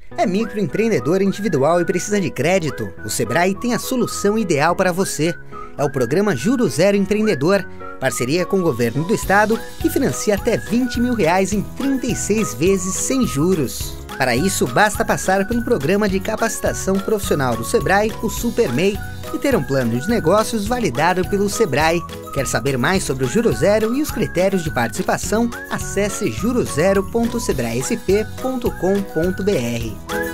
É microempreendedor individual e precisa de crédito? O Sebrae tem a solução ideal para você. É o programa Juro Zero Empreendedor, parceria com o governo do estado, que financia até R$20 mil em 36 vezes sem juros. Para isso, basta passar pelo programa de capacitação profissional do Sebrae, o SuperMEI, e ter um plano de negócios validado pelo Sebrae. Quer saber mais sobre o Juro Zero e os critérios de participação? Acesse jurozero.sebraesp.com.br.